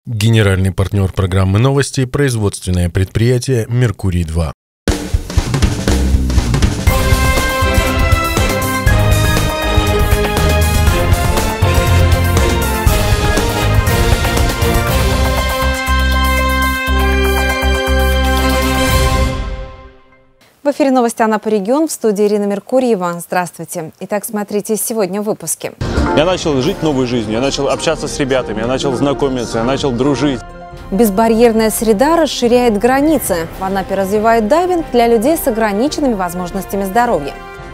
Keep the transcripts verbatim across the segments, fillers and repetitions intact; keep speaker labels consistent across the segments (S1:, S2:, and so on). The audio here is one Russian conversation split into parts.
S1: Генеральный партнер программы «Новости» – производственное предприятие «Меркурий-два».
S2: В эфире новости Анапа регион, в студии Ирина Меркурьева. Здравствуйте. Итак, смотрите сегодня в выпуске.
S3: Я начал жить новой жизнью, я начал общаться с ребятами, я начал знакомиться, я начал дружить.
S2: Безбарьерная среда расширяет границы. В Анапе развивает дайвинг для людей с ограниченными возможностями здоровья.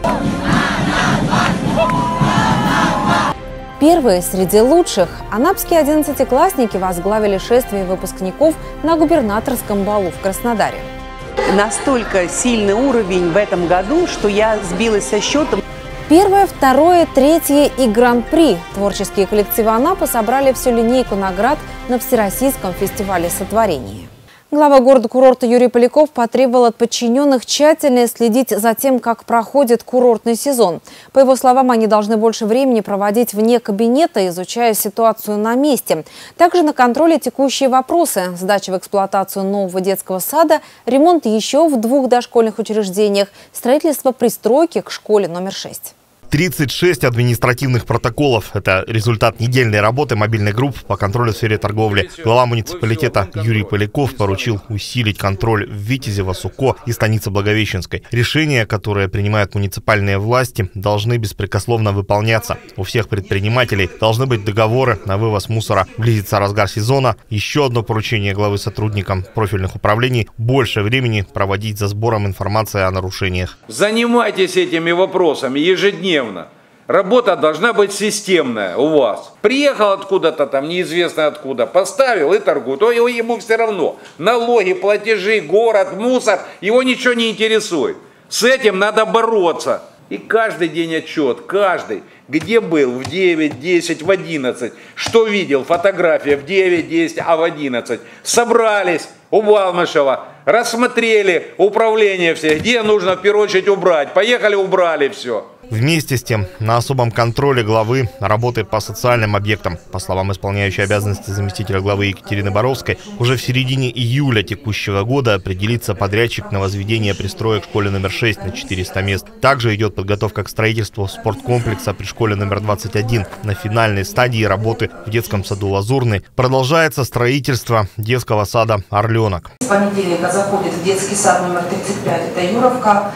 S2: Первые среди лучших. Анапские одиннадцатиклассники возглавили шествие выпускников на губернаторском балу в Краснодаре.
S4: Настолько сильный уровень в этом году, что я сбилась со счета.
S2: Первое, второе, третье и гран-при. Творческие коллективы Анапы собрали всю линейку наград на Всероссийском фестивале сотворения. Глава города-курорта Юрий Поляков потребовал от подчиненных тщательно следить за тем, как проходит курортный сезон. По его словам, они должны больше времени проводить вне кабинета, изучая ситуацию на месте. Также на контроле текущие вопросы: сдача в эксплуатацию нового детского сада, ремонт еще в двух дошкольных учреждениях, строительство пристройки к школе номер шесть.
S5: тридцать шесть административных протоколов – это результат недельной работы мобильной группы по контролю в сфере торговли. Глава муниципалитета Юрий Поляков поручил усилить контроль в Витязево, Суко и станице Благовещенской. Решения, которые принимают муниципальные власти, должны беспрекословно выполняться. У всех предпринимателей должны быть договоры на вывоз мусора. Близится разгар сезона. Еще одно поручение главы сотрудникам профильных управлений – больше времени проводить за сбором информации о нарушениях.
S6: Занимайтесь этими вопросами ежедневно. Работа должна быть системная у вас. Приехал откуда-то там, неизвестно откуда, поставил и торгует. То ему все равно. Налоги, платежи, город, мусор, его ничего не интересует. С этим надо бороться. И каждый день отчет, каждый, где был в девять, десять, в одиннадцать, что видел, фотография в девять, десять, а в одиннадцать. Собрались у Балмышева, рассмотрели управление все, где нужно в первую очередь убрать. Поехали, убрали все.
S5: Вместе с тем, на особом контроле главы работы по социальным объектам. По словам исполняющей обязанности заместителя главы Екатерины Боровской, уже в середине июля текущего года определится подрядчик на возведение пристроек в школе номер шесть на четыреста мест. Также идет подготовка к строительству спорткомплекса при школе номер двадцать один. На финальной стадии работы в детском саду «Лазурный» продолжается строительство детского сада «Орленок».
S7: С понедельника заходит в детский сад номер тридцать пять, это Юровка,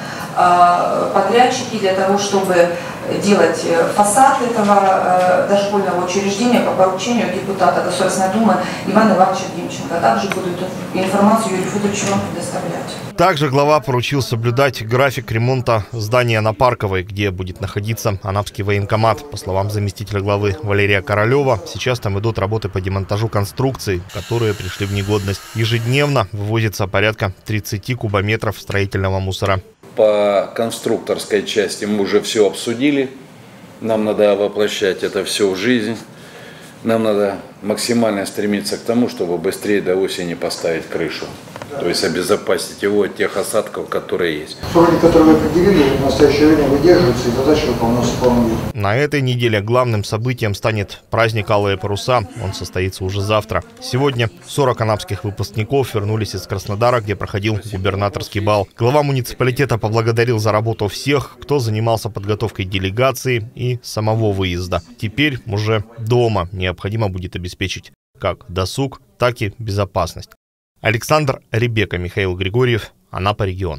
S7: подрядчики для того, чтобы делать фасад этого дошкольного учреждения по поручению депутата Государственной Думы Ивана Ивановича Демченко. Также будут информацию Юрию Федоровичу вам предоставлять.
S5: Также глава поручил соблюдать график ремонта здания на Парковой, где будет находиться Анапский военкомат. По словам заместителя главы Валерия Королева, сейчас там идут работы по демонтажу конструкций, которые пришли в негодность. Ежедневно вывозится порядка тридцати кубометров строительного мусора.
S6: По конструкторской части мы уже все обсудили. Нам надо воплощать это все в жизнь. Нам надо максимально стремиться к тому, чтобы быстрее до осени поставить крышу. То есть обезопасить его от тех осадков, которые есть.
S8: Сроки, которые вы определили, в настоящее время выдерживаются, и задача выполняется в полном виде.
S5: На этой неделе главным событием станет праздник «Алые паруса». Он состоится уже завтра. Сегодня сорок анапских выпускников вернулись из Краснодара, где проходил губернаторский бал. Глава муниципалитета поблагодарил за работу всех, кто занимался подготовкой делегации и самого выезда. Теперь уже дома необходимо будет обеспечить как досуг, так и безопасность. Александр Ребека, Михаил Григорьев, Анапа регион.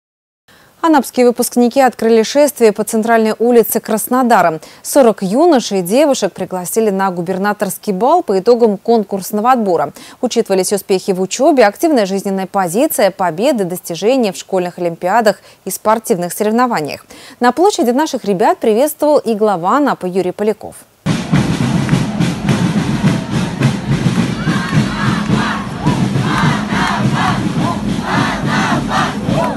S2: Анапские выпускники открыли шествие по центральной улице Краснодара. сорок юношей и девушек пригласили на губернаторский бал по итогам конкурсного отбора. Учитывались успехи в учебе, активная жизненная позиция, победы, достижения в школьных олимпиадах и спортивных соревнованиях. На площади наших ребят приветствовал и глава Анапы Юрий Поляков.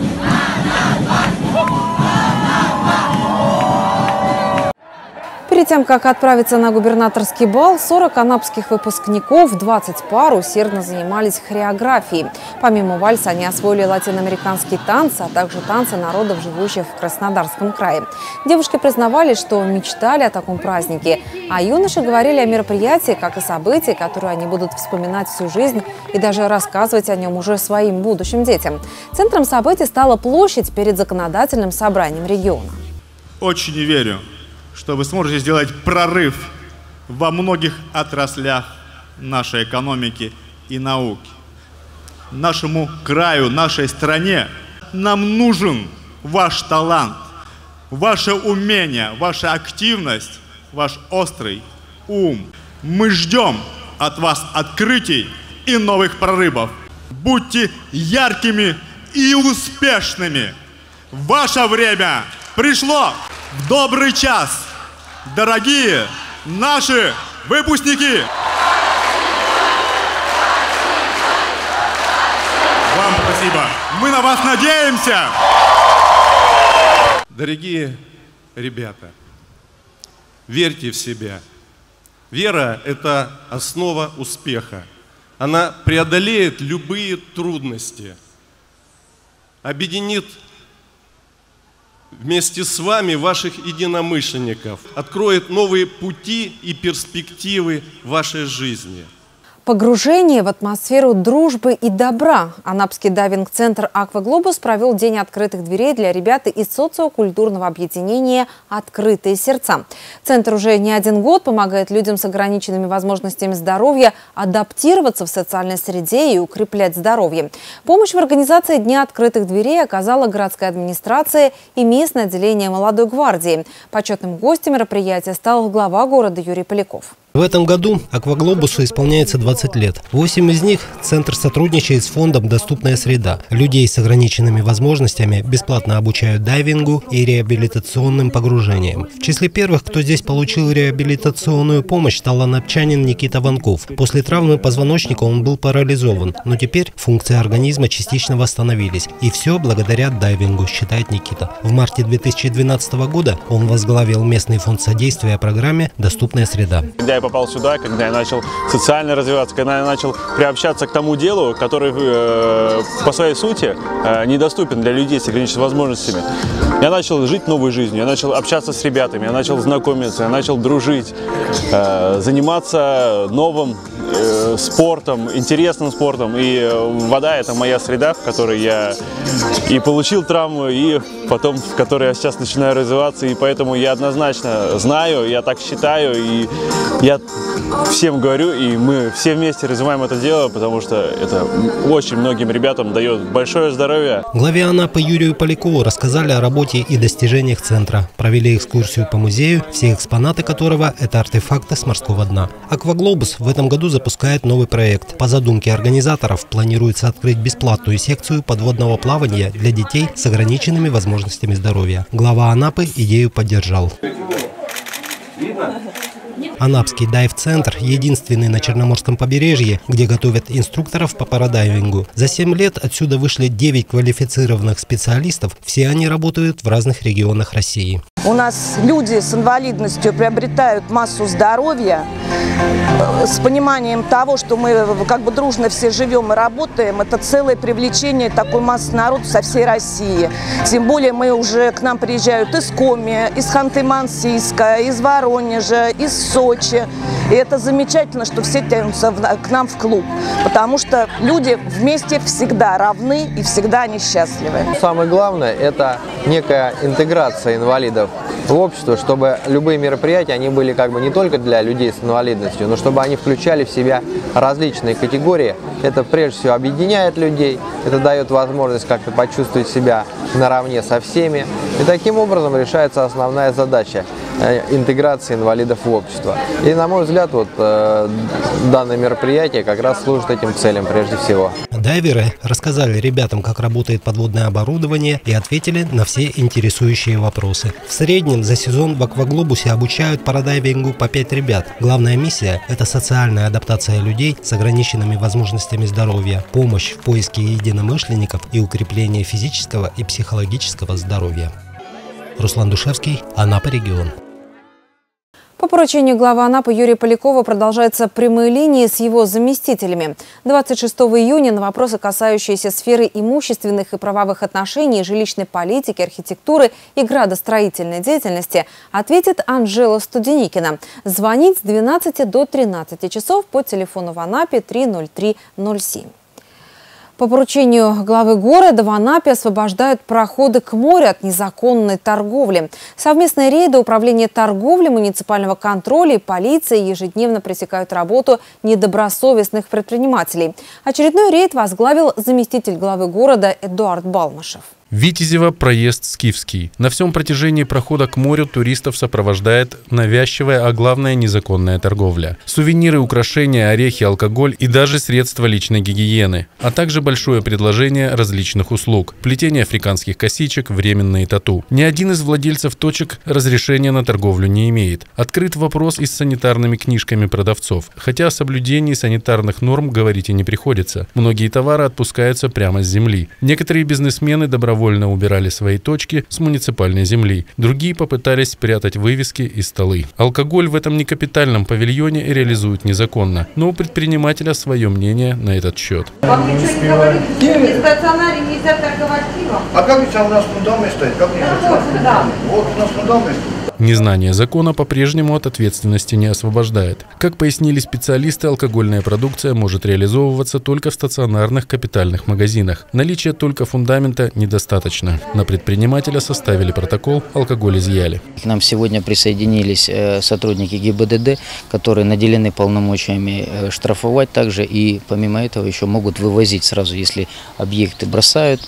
S2: Перед тем, как отправиться на губернаторский бал, сорок анапских выпускников, двадцать пар усердно занимались хореографией. Помимо вальса они освоили латиноамериканские танцы, а также танцы народов, живущих в Краснодарском крае. Девушки признавались, что мечтали о таком празднике, а юноши говорили о мероприятии, как и событии, которые они будут вспоминать всю жизнь и даже рассказывать о нем уже своим будущим детям. Центром событий стала площадь перед законодательным собранием региона.
S9: Очень верю, что вы сможете сделать прорыв во многих отраслях нашей экономики и науки. Нашему краю, нашей стране нам нужен ваш талант, ваше умение, ваша активность, ваш острый ум. Мы ждем от вас открытий и новых прорывов. Будьте яркими и успешными. Ваше время пришло в добрый час, дорогие наши выпускники! Вам спасибо. Мы на вас надеемся!
S10: Дорогие ребята, верьте в себя. Вера – это основа успеха. Она преодолеет любые трудности, объединит вместе с вами ваших единомышленников, откроет новые пути и перспективы вашей жизни.
S2: Погружение в атмосферу дружбы и добра. Анапский дайвинг-центр «Акваглобус» провел день открытых дверей для ребят из социокультурного объединения «Открытые сердца». Центр уже не один год помогает людям с ограниченными возможностями здоровья адаптироваться в социальной среде и укреплять здоровье. Помощь в организации Дня открытых дверей оказала городская администрация и местное отделение молодой гвардии. Почетным гостем мероприятия стал глава города Юрий Поляков.
S11: В этом году «Акваглобусу» исполняется двадцать лет. Восемь из них Центр сотрудничает с фондом «Доступная среда». Людей с ограниченными возможностями бесплатно обучают дайвингу и реабилитационным погружениям. В числе первых, кто здесь получил реабилитационную помощь, стал анапчанин Никита Ванков. После травмы позвоночника он был парализован, но теперь функции организма частично восстановились. И все благодаря дайвингу, считает Никита. В марте две тысячи двенадцатого года он возглавил местный фонд содействия программе «Доступная среда».
S3: Попал сюда, когда я начал социально развиваться, когда я начал приобщаться к тому делу, который э, по своей сути э, недоступен для людей с ограниченными возможностями. Я начал жить новой жизнью, я начал общаться с ребятами, я начал знакомиться, я начал дружить, э, заниматься новым э, спортом, интересным спортом. И вода – это моя среда, в которой я и получил травму, и потом в которой я сейчас начинаю развиваться. И поэтому я однозначно знаю, я так считаю, и я всем говорю, и мы все вместе развиваем это дело, потому что это очень многим ребятам дает большое здоровье.
S11: Главе Анапы Юрию Полякову рассказали о работе и достижениях центра. Провели экскурсию по музею, все экспонаты которого – это артефакты с морского дна. «Акваглобус» в этом году запускает новый проект. По задумке организаторов планируется открыть бесплатную секцию подводного плавания для детей с ограниченными возможностями здоровья. Глава Анапы идею поддержал. Анапский дайв-центр – единственный на Черноморском побережье, где готовят инструкторов по парадайвингу. За семь лет отсюда вышли девять квалифицированных специалистов. Все они работают в разных регионах России.
S12: У нас люди с инвалидностью приобретают массу здоровья с пониманием того, что мы как бы дружно все живем и работаем. Это целое привлечение такой массы народу со всей России. Тем более мы уже к нам приезжают из Коми, из Ханты-Мансийска, из Воронежа, из Сочи. И это замечательно, что все тянутся к нам в клуб, потому что люди вместе всегда равны и всегда они счастливы.
S13: Самое главное – это некая интеграция инвалидов в общество, чтобы любые мероприятия, они были как бы не только для людей с инвалидностью, но чтобы они включали в себя различные категории. Это прежде всего объединяет людей, это дает возможность как-то почувствовать себя наравне со всеми. И таким образом решается основная задача интеграции инвалидов в общество. И, на мой взгляд, вот э, данное мероприятие как раз служит этим целям прежде всего.
S11: Дайверы рассказали ребятам, как работает подводное оборудование, и ответили на все интересующие вопросы. В среднем за сезон в «Акваглобусе» обучают парадайвингу по пять ребят. Главная миссия – это социальная адаптация людей с ограниченными возможностями здоровья, помощь в поиске единомышленников и укрепление физического и психологического здоровья. Руслан Душевский, Анапа, регион.
S2: По поручению главы Анапы Юрия Полякова продолжаются прямые линии с его заместителями. двадцать шестого июня на вопросы, касающиеся сферы имущественных и правовых отношений, жилищной политики, архитектуры и градостроительной деятельности, ответит Анжела Студеникина. Звонить с двенадцати до тринадцати часов по телефону в Анапе три ноль три ноль семь. По поручению главы города в Анапе освобождают проходы к морю от незаконной торговли. Совместные рейды Управления торговли, муниципального контроля и полиции ежедневно пресекают работу недобросовестных предпринимателей. Очередной рейд возглавил заместитель главы города Эдуард Балмашев.
S1: Витязево проезд Скифский. На всем протяжении прохода к морю туристов сопровождает навязчивая, а главное незаконная торговля. Сувениры, украшения, орехи, алкоголь и даже средства личной гигиены. А также большое предложение различных услуг. Плетение африканских косичек, временные тату. Ни один из владельцев точек разрешения на торговлю не имеет. Открыт вопрос и с санитарными книжками продавцов. Хотя о соблюдении санитарных норм говорить и не приходится. Многие товары отпускаются прямо с земли. Некоторые бизнесмены добровольно Добровольно убирали свои точки с муниципальной земли. Другие попытались спрятать вывески и столы. Алкоголь в этом некапитальном павильоне реализуют незаконно. Но у предпринимателя свое мнение на этот счет.
S14: Вам ничего не говорит? В стационаре нельзя торговать пивом?
S8: А как ведь у нас в доме стоит? Как
S14: вот, да.
S8: Вот у нас в доме стоит.
S1: Незнание закона по-прежнему от ответственности не освобождает. Как пояснили специалисты, алкогольная продукция может реализовываться только в стационарных капитальных магазинах. Наличие только фундамента недостаточно. На предпринимателя составили протокол, алкоголь изъяли.
S15: К нам сегодня присоединились сотрудники ГИБДД, которые наделены полномочиями штрафовать также и помимо этого еще могут вывозить сразу, если объекты бросают.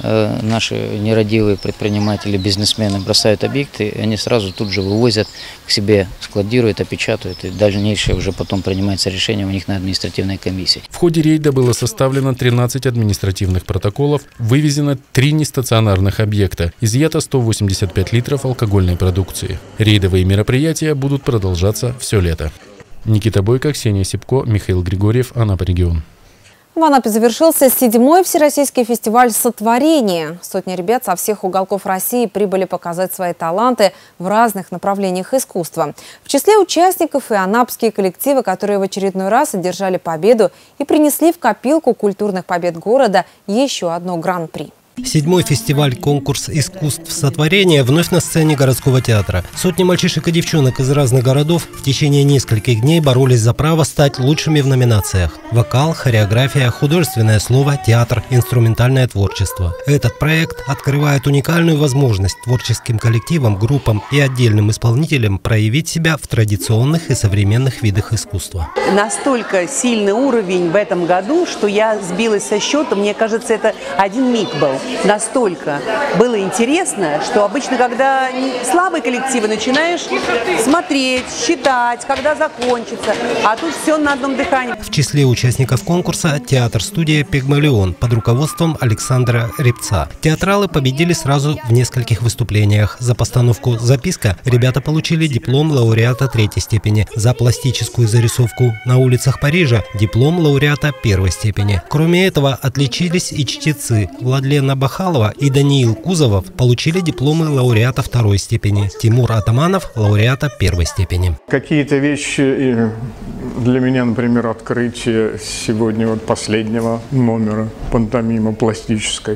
S15: Наши нерадивые предприниматели, бизнесмены бросают объекты, они сразу тут же вывозят к себе, складируют, опечатывают, и дальнейшее уже потом принимается решение у них на административной комиссии.
S1: В ходе рейда было составлено тринадцать административных протоколов, вывезено три нестационарных объекта, изъято сто восемьдесят пять литров алкогольной продукции. Рейдовые мероприятия будут продолжаться все лето. Никита Бойко, Ксения Сипко, Михаил Григорьев, Анапа регион.
S2: В Анапе завершился седьмой всероссийский фестиваль «Сотворение». Сотни ребят со всех уголков России прибыли показать свои таланты в разных направлениях искусства. В числе участников и анапские коллективы, которые в очередной раз одержали победу и принесли в копилку культурных побед города еще одно гран-при.
S11: Седьмой фестиваль-конкурс искусств сотворения вновь на сцене городского театра. Сотни мальчишек и девчонок из разных городов в течение нескольких дней боролись за право стать лучшими в номинациях. Вокал, хореография, художественное слово, театр, инструментальное творчество. Этот проект открывает уникальную возможность творческим коллективам, группам и отдельным исполнителям проявить себя в традиционных и современных видах искусства.
S4: Настолько сильный уровень в этом году, что я сбилась со счета. Мне кажется, это один миг был. Настолько было интересно, что обычно, когда слабые коллективы, начинаешь смотреть, считать, когда закончится, а тут все на одном дыхании.
S11: В числе участников конкурса театр-студия «Пигмалион» под руководством Александра Репца. Театралы победили сразу в нескольких выступлениях. За постановку «Записка» ребята получили диплом лауреата третьей степени. За пластическую зарисовку «На улицах Парижа» диплом лауреата первой степени. Кроме этого, отличились и чтецы Владлена Бахалова и Даниил Кузовов получили дипломы лауреата второй степени. Тимур Атаманов – лауреата первой степени.
S16: Какие-то вещи для меня, например, открытие сегодня вот последнего номера пантомима пластической.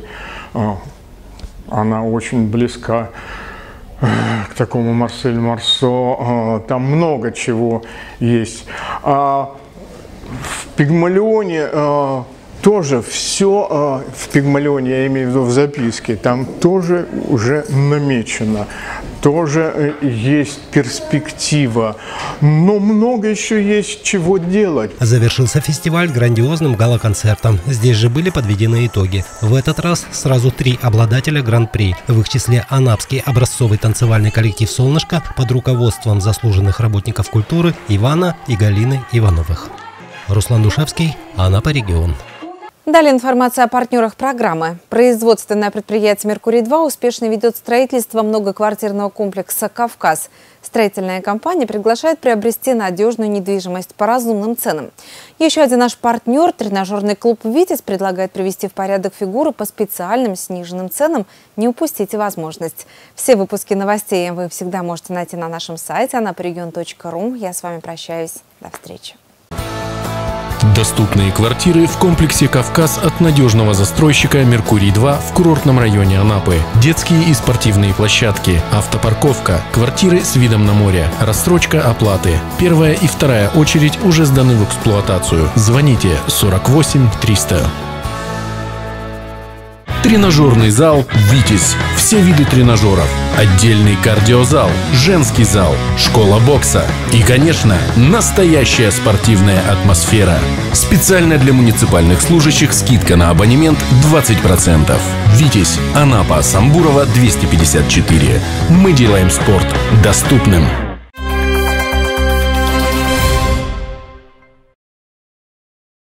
S16: Она очень близка к такому Марселю Марсо. Там много чего есть. А в Пигмалионе тоже все, в Пигмалионе, я имею в виду в записке, там тоже уже намечено, тоже есть перспектива, но много еще есть чего делать.
S11: Завершился фестиваль грандиозным гала-концертом. Здесь же были подведены итоги. В этот раз сразу три обладателя гран-при. В их числе анапский образцовый танцевальный коллектив «Солнышко» под руководством заслуженных работников культуры Ивана и Галины Ивановых. Руслан Душевский, Анапа регион.
S2: Далее информация о партнерах программы. Производственное предприятие «Меркурий-два» успешно ведет строительство многоквартирного комплекса «Кавказ». Строительная компания приглашает приобрести надежную недвижимость по разумным ценам. Еще один наш партнер, тренажерный клуб «Витязь», предлагает привести в порядок фигуры по специальным сниженным ценам. Не упустите возможность. Все выпуски новостей вы всегда можете найти на нашем сайте anaporegion точка ру. Я с вами прощаюсь. До встречи.
S1: Доступные квартиры в комплексе «Кавказ» от надежного застройщика «Меркурий-два» в курортном районе Анапы. Детские и спортивные площадки, автопарковка, квартиры с видом на море, рассрочка оплаты. Первая и вторая очередь уже сданы в эксплуатацию. Звоните сорок восемь триста. Тренажерный зал «Витязь». Все виды тренажеров. Отдельный кардиозал, женский зал, школа бокса. И, конечно, настоящая спортивная атмосфера. Специально для муниципальных служащих скидка на абонемент двадцать процентов. «Витязь», Анапа, Самбурова, двести пятьдесят четыре. Мы делаем спорт доступным.